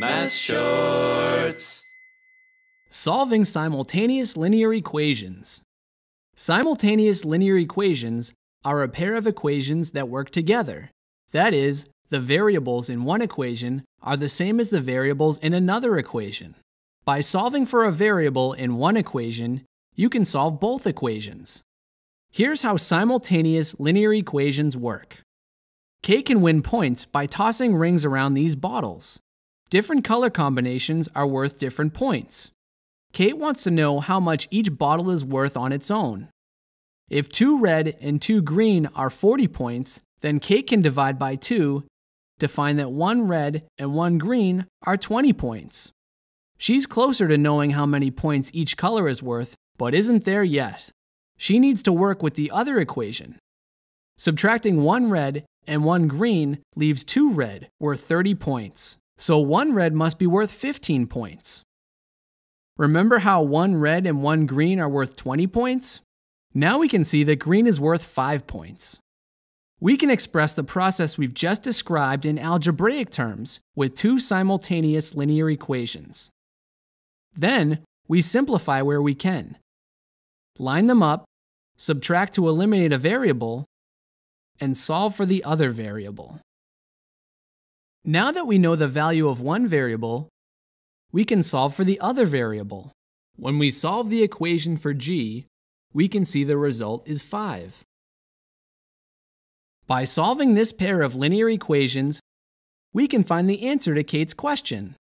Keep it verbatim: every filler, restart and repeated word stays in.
Math Shorts. Solving simultaneous linear equations. Simultaneous linear equations are a pair of equations that work together. That is, the variables in one equation are the same as the variables in another equation. By solving for a variable in one equation, you can solve both equations. Here's how simultaneous linear equations work. Kate can win points by tossing rings around these bottles. Different color combinations are worth different points. Kate wants to know how much each bottle is worth on its own. If two red and two green are forty points, then Kate can divide by two to find that one red and one green are twenty points. She's closer to knowing how many points each color is worth, but isn't there yet. She needs to work with the other equation. Subtracting one red and one green leaves two red worth thirty points. So one red must be worth fifteen points. Remember how one red and one green are worth twenty points? Now we can see that green is worth five points. We can express the process we've just described in algebraic terms with two simultaneous linear equations. Then, we simplify where we can. Line them up, subtract to eliminate a variable, and solve for the other variable. Now that we know the value of one variable, we can solve for the other variable. When we solve the equation for g, we can see the result is five. By solving this pair of linear equations, we can find the answer to Kate's question.